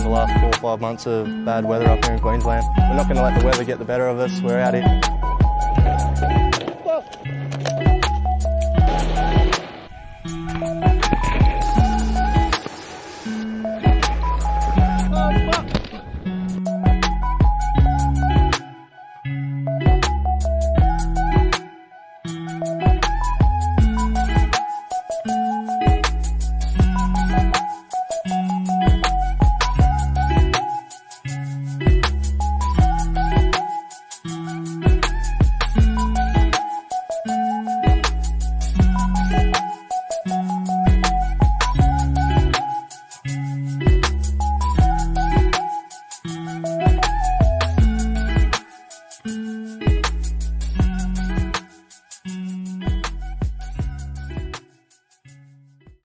the last 4 or 5 months of bad weather up here in Queensland. We're not going to let the weather get the better of us. We're out here